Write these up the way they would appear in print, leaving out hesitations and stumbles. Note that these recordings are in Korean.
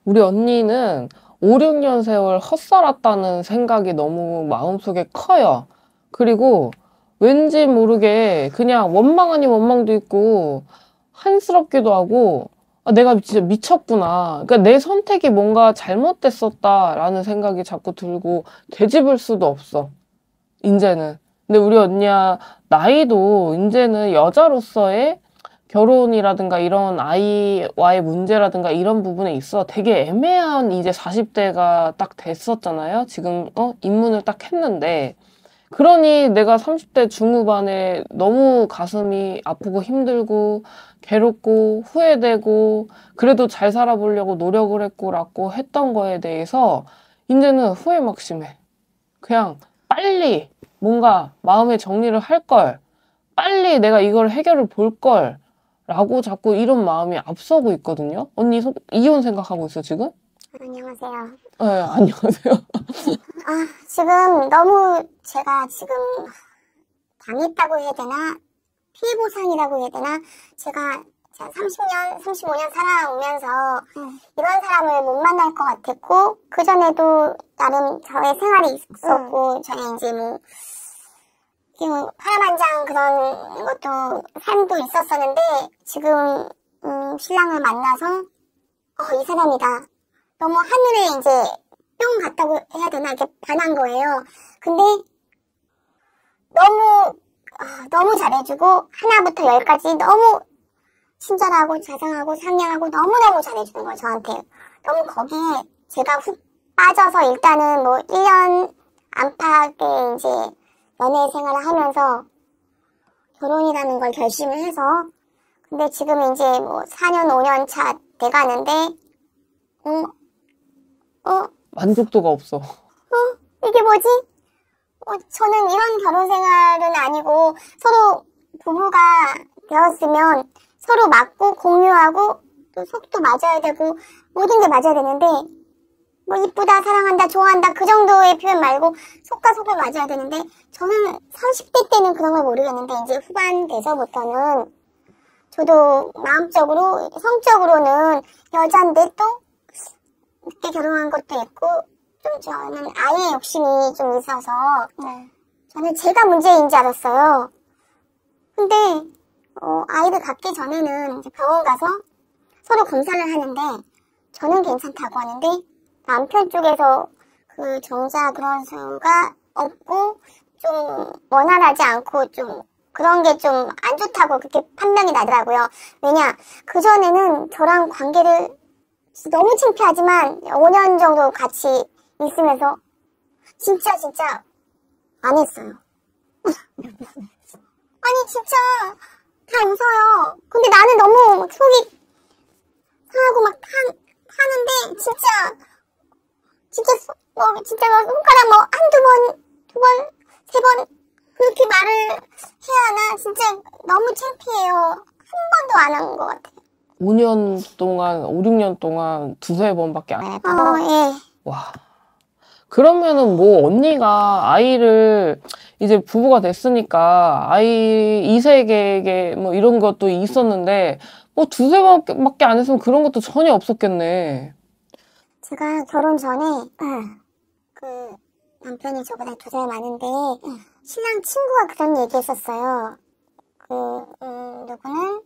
우리 언니는 5, 6년 세월 헛살았다는 생각이 너무 마음속에 커요. 그리고 왠지 모르게 그냥 원망 아닌 원망도 있고 한스럽기도 하고 아, 내가 진짜 미쳤구나. 그러니까 내 선택이 뭔가 잘못됐었다라는 생각이 자꾸 들고 되짚을 수도 없어. 이제는. 근데 우리 언니야 나이도 이제는 여자로서의 결혼이라든가 이런 아이와의 문제라든가 이런 부분에 있어 되게 애매한 이제 40대가 딱 됐었잖아요. 지금 입문을 딱 했는데 그러니 내가 30대 중후반에 너무 가슴이 아프고 힘들고 괴롭고 후회되고 그래도 잘 살아보려고 노력을 했고라고 했던 거에 대해서 이제는 후회 막심해. 그냥 빨리 뭔가 마음의 정리를 할 걸. 빨리 내가 이걸 해결을 볼 걸. 라고 자꾸 이런 마음이 앞서고 있거든요. 언니 이혼 생각하고 있어, 지금? 안녕하세요. 네, 안녕하세요. 지금 너무 제가 지금 당했다고 해야 되나? 피해 보상이라고 해야 되나? 제가 30년, 35년 살아오면서 이런 사람을 못 만날 것 같았고, 그전에도 나름 저의 생활이 있었고, 저의 이제 파란만장 그런 것도, 삶도 있었었는데, 지금, 신랑을 만나서, 이 사람이다. 너무 하늘에 이제 뿅 갔다고 해야 되나? 이렇게 반한 거예요. 근데, 너무 잘해주고, 하나부터 열까지 너무 친절하고, 자상하고, 상냥하고, 너무너무 잘해주는 거예요, 저한테. 너무 거기에 제가 훅 빠져서 일단은 1년 안팎의 이제, 연애 생활을 하면서 결혼이라는 걸 결심을 해서 근데 지금 이제 4년 5년 차 돼가는데 만족도가 없어. 이게 뭐지? 저는 이런 결혼 생활은 아니고 서로 부부가 되었으면 서로 맞고 공유하고 또 속도 맞아야 되고 모든 게 맞아야 되는데 이쁘다, 사랑한다, 좋아한다 그 정도의 표현 말고 속과 속을 맞아야 되는데 저는 30대 때는 그런 걸 모르겠는데 이제 후반 돼서부터는 저도 마음적으로, 성적으로는 여잔데 또 늦게 결혼한 것도 있고 좀 저는 아이의 욕심이 좀 있어서 저는 제가 문제인 줄 알았어요. 근데 아이를 갖기 전에는 이제 병원 가서 서로 검사를 하는데 저는 괜찮다고 하는데 남편 쪽에서 그 정자 그런 수가 없고 좀 원활하지 않고 좀 그런 게 좀 안 좋다고 그렇게 판명이 나더라고요. 왜냐 그전에는 저랑 관계를 너무 창피하지만 5년 정도 같이 있으면서 진짜 안 했어요. 아니 진짜 다 웃어요. 근데 나는 너무 속이 상하고 막 하는데 진짜 손가락 한두 번, 두 번, 세 번 그렇게 말을 해야 하나 진짜 너무 창피해요. 한 번도 안 한 것 같아요. 5년 동안, 5, 6년 동안 두세 번밖에 안 했다? 예. 와. 그러면은 언니가 아이를 이제 부부가 됐으니까 아이 이세계에게 이런 것도 있었는데 두세 번밖에 안 했으면 그런 것도 전혀 없었겠네. 제가 결혼 전에 그 남편이 저보다 2살 많은데 신랑 친구가 그런 얘기 했었어요. 누구는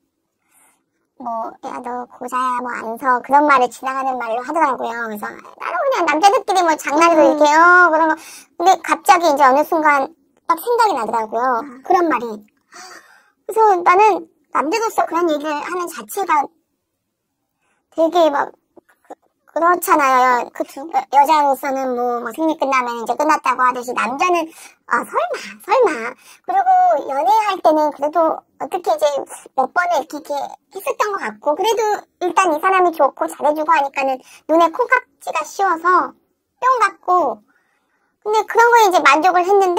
야 너 고자야 안 서 그런 말을 지나가는 말로 하더라고요. 그래서 나는 그냥 남자들끼리 장난으로 이렇게 그런 거. 근데 갑자기 이제 어느 순간 딱 생각이 나더라고요. 그런 말이. 그래서 나는 남자로서 그런 얘기를 하는 자체가 되게 그렇잖아요. 여자로서는 생리 끝나면 이제 끝났다고 하듯이 남자는 설마. 그리고 연애할 때는 그래도 어떻게 이제 몇 번을 이렇게 했었던 것 같고 그래도 일단 이 사람이 좋고 잘해주고 하니까는 눈에 콩깍지가 씌워서 뿅 같고 근데 그런 거에 이제 만족을 했는데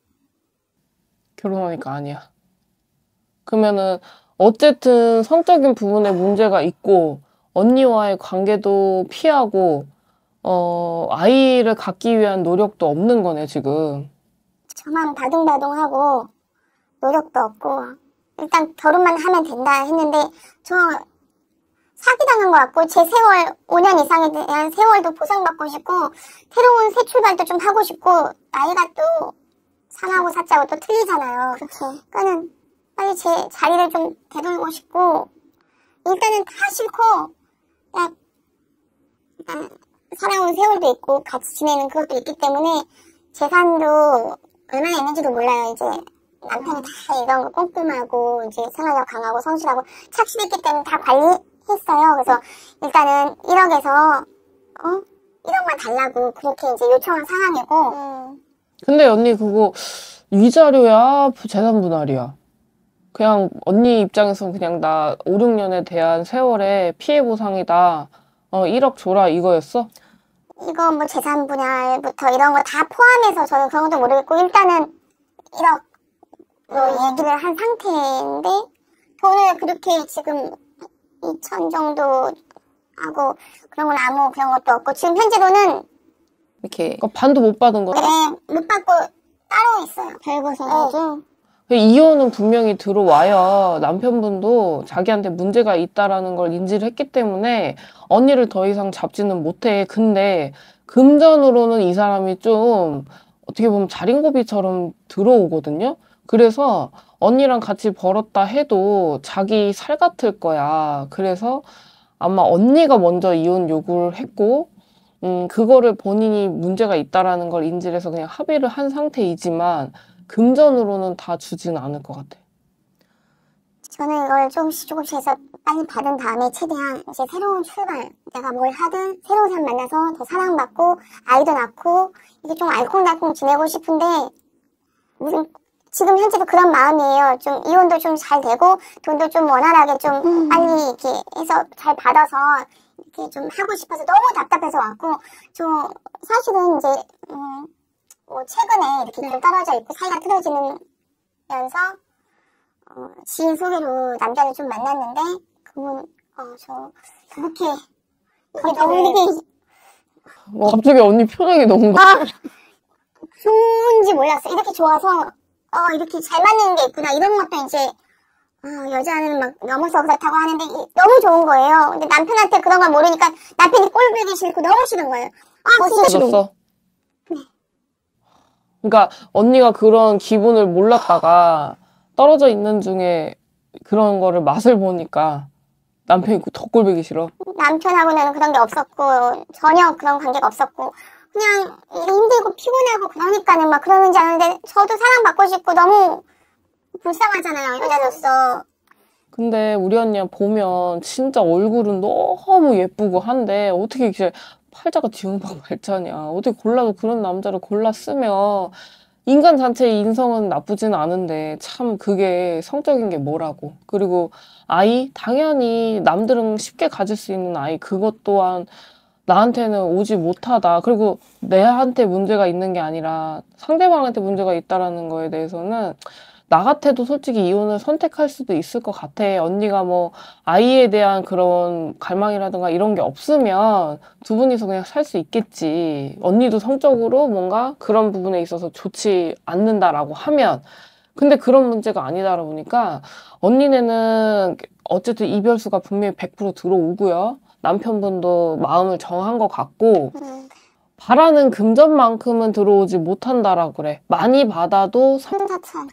결혼하니까 아니야. 그러면은 어쨌든 성적인 부분에 문제가 있고 언니와의 관계도 피하고 아이를 갖기 위한 노력도 없는 거네 지금. 저만 바둥바둥하고 노력도 없고 일단 결혼만 하면 된다 했는데 저 사기당한 것 같고 제 세월 5년 이상에 대한 세월도 보상받고 싶고 새로운 새 출발도 좀 하고 싶고 나이가 또 3하고 4자고 또 틀리잖아요. 그러니까는 빨리 제 자리를 좀 되돌고 싶고 일단은 다 싫고 그냥 일단 살아온 세월도 있고 같이 지내는 그것도 있기 때문에 재산도 얼마나 있는지도 몰라요. 이제 남편이 다 이런 거 꼼꼼하고 이제 생활력 강하고 성실하고 착실했기 때문에 다 관리했어요. 그래서 일단은 1억에서 1억만 달라고 그렇게 이제 요청한 상황이고. 근데 언니 그거 위자료야 재산 분할이야? 그냥 언니 입장에서는 그냥 나 5, 6년에 대한 세월의 피해 보상이다. 1억 줘라 이거였어? 이거 뭐 재산 분할부터 이런 거 다 포함해서 저는 그런 것도 모르겠고 일단은 1억으로 얘기를 한 상태인데 돈을 그렇게 지금 2천 정도 하고 그런 건 아무 그런 것도 없고 지금 현재로는 이렇게 그러니까 반도 못 받은 거야? 네, 못 받고 따로 있어요. 별거서. 이혼은 분명히 들어와야 남편분도 자기한테 문제가 있다라는 걸 인지를 했기 때문에 언니를 더 이상 잡지는 못해. 근데 금전으로는 이 사람이 좀 어떻게 보면 자린고비처럼 들어오거든요. 그래서 언니랑 같이 벌었다 해도 자기 살 같을 거야. 그래서 아마 언니가 먼저 이혼 요구를 했고 그거를 본인이 문제가 있다라는 걸 인지를 해서 그냥 합의를 한 상태이지만 금전으로는 다 주진 않을 것 같아. 저는 이걸 조금씩 해서 빨리 받은 다음에 최대한 이제 새로운 출발, 내가 뭘 하든 새로운 사람 만나서 더 사랑받고 아이도 낳고 이게 좀 알콩달콩 지내고 싶은데 지금 현재도 그런 마음이에요. 좀 이혼도 좀 잘 되고 돈도 좀 원활하게 좀 빨리 이렇게 해서 잘 받아서 이렇게 좀 하고 싶어서 너무 답답해서 왔고 좀 사실은 이제 뭐 최근에 이렇게 좀 떨어져 있고 사이가 틀어지면서 지인 소개로 남자를 좀 만났는데 그분 저 그렇게 이게 너무 이게 갑자기 언니 표정이 너무 좋은지 몰랐어. 이렇게 좋아서 이렇게 잘 맞는 게 있구나 이런 것도 이제 여자는 막 넘어서 그렇다고 하는데 너무 좋은 거예요. 근데 남편한테 그런 걸 모르니까 남편이 꼴보기 싫고 너무 싫은 거예요. 진짜 싫어. 졌어. 그러니까 언니가 그런 기분을 몰랐다가 떨어져 있는 중에 그런 거를 맛을 보니까 남편이 더 꼴보기 싫어. 남편하고는 그런 게 없었고 전혀 그런 관계가 없었고 그냥 힘들고 피곤하고 그러니까는 막 그러는지 아는데 저도 사랑받고 싶고 너무 불쌍하잖아요 여자로서. 근데 우리 언니가 보면 진짜 얼굴은 너무 예쁘고 한데 어떻게 이제 팔자가 지웅박 말자냐. 어떻게 골라도 그런 남자를 골랐으면 인간 자체의 인성은 나쁘진 않은데 참 그게 성적인 게 뭐라고. 그리고 아이 당연히 남들은 쉽게 가질 수 있는 아이 그것 또한 나한테는 오지 못하다. 그리고 내한테 문제가 있는 게 아니라 상대방한테 문제가 있다라는 거에 대해서는 나 같아도 솔직히 이혼을 선택할 수도 있을 것 같아. 언니가 뭐 아이에 대한 그런 갈망이라든가 이런 게 없으면 두 분이서 그냥 살 수 있겠지. 언니도 성적으로 뭔가 그런 부분에 있어서 좋지 않는다라고 하면. 근데 그런 문제가 아니다 보니까 언니네는 어쨌든 이별수가 분명히 100% 들어오고요. 남편분도 마음을 정한 것 같고 바라는 금전만큼은 들어오지 못한다라고 그래. 많이 받아도 성자차가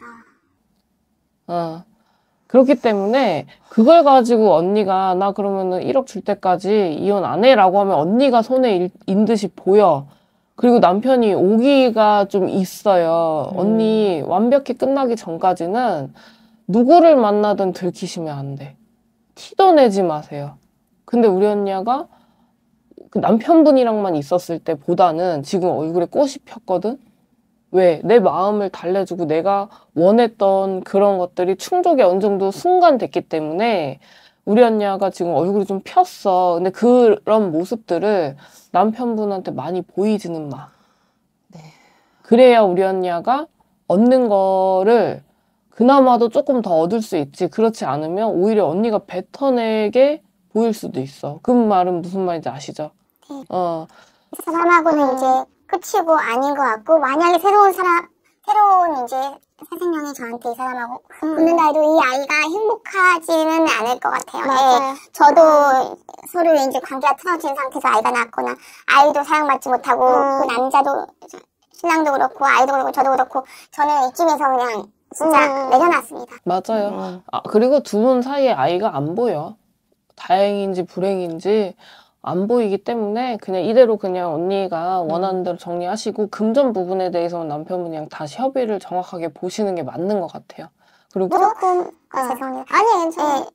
그렇기 때문에 그걸 가지고 언니가 나 그러면은 1억 줄 때까지 이혼 안 해라고 하면 언니가 손에 인 듯이 보여. 그리고 남편이 오기가 좀 있어요. 언니 완벽히 끝나기 전까지는 누구를 만나든 들키시면 안 돼. 티도 내지 마세요. 근데 우리 언니가 그 남편분이랑만 있었을 때보다는 지금 얼굴에 꽃이 폈거든? 왜? 내 마음을 달래주고 내가 원했던 그런 것들이 충족이 어느 정도 순간 됐기 때문에 우리 언니가 지금 얼굴이 좀 폈어. 근데 그런 모습들을 남편분한테 많이 보이지는 마. 네. 그래야 우리 언니가 얻는 거를 그나마도 조금 더 얻을 수 있지. 그렇지 않으면 오히려 언니가 뱉어내게 보일 수도 있어. 그 말은 무슨 말인지 아시죠? 그 사람하고는 이제 끝이고 아닌 것 같고 만약에 새로운 사람 새로운 이제 새 생명이 저한테 이 사람하고 붙는다 해도 이 아이가 행복하지는 않을 것 같아요. 네, 저도 서로 이제 관계가 틀어진 상태에서 아이가 낳았거나 아이도 사랑받지 못하고 그 남자도 신랑도 그렇고 아이도 그렇고 저도 그렇고 저는 이쯤에서 그냥 진짜 내려놨습니다. 맞아요. 그리고 두 분 사이에 아이가 안 보여. 다행인지 불행인지 안 보이기 때문에 그냥 이대로 그냥 언니가 원하는 대로 정리하시고 금전 부분에 대해서는 남편분이 그냥 다시 협의를 정확하게 보시는 게 맞는 것 같아요. 그리고 조금 죄송합니다. 아니 괜찮아요.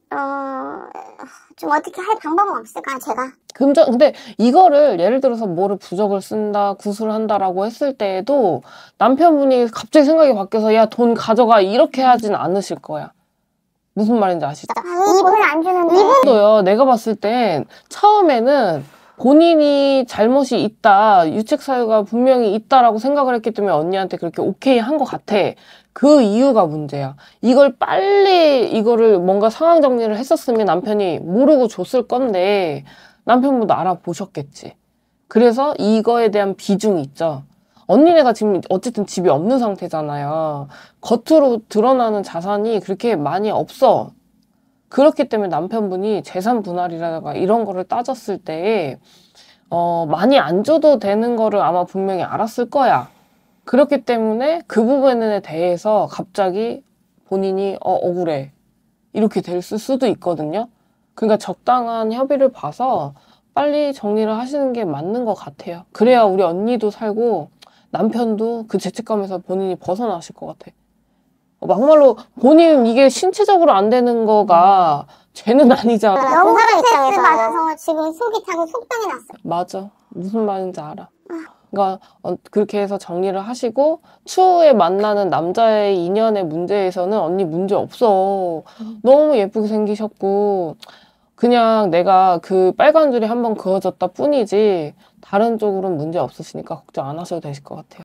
좀 어떻게 할 방법은 없을까요, 제가? 근데 이거를 예를 들어서 뭐를 부적을 쓴다, 구슬을 한다라고 했을 때에도 남편분이 갑자기 생각이 바뀌어서 야, 돈 가져가 이렇게 하진 않으실 거야. 무슨 말인지 아시죠? 이분 안 주는데. 저도요, 내가 봤을 땐 처음에는 본인이 잘못이 있다, 유책 사유가 분명히 있다라고 생각을 했기 때문에 언니한테 그렇게 오케이 한 것 같아. 그 이유가 문제야. 이걸 빨리 이거를 뭔가 상황 정리를 했었으면 남편이 모르고 줬을 건데 남편분도 알아보셨겠지. 그래서 이거에 대한 비중이 있죠. 언니네가 지금 어쨌든 집이 없는 상태잖아요. 겉으로 드러나는 자산이 그렇게 많이 없어. 그렇기 때문에 남편분이 재산 분할이라든가 이런 거를 따졌을 때 많이 안 줘도 되는 거를 아마 분명히 알았을 거야. 그렇기 때문에 그 부분에 대해서 갑자기 본인이 억울해. 이렇게 될 수도 있거든요. 그러니까 적당한 협의를 봐서 빨리 정리를 하시는 게 맞는 것 같아요. 그래야 우리 언니도 살고 남편도 그 죄책감에서 본인이 벗어나실 것 같아. 막말로 본인 이게 신체적으로 안 되는 거가 죄는 아니잖아. 너무 스트레스 받아서 지금 속이 타고 속병이 났어요. 맞아. 무슨 말인지 알아. 그러니까 그렇게 해서 정리를 하시고 추후에 만나는 남자의 인연의 문제에서는 언니 문제 없어. 너무 예쁘게 생기셨고 그냥 내가 그 빨간 줄이 한번 그어졌다 뿐이지 다른 쪽으로는 문제 없으시니까 걱정 안 하셔도 되실 것 같아요.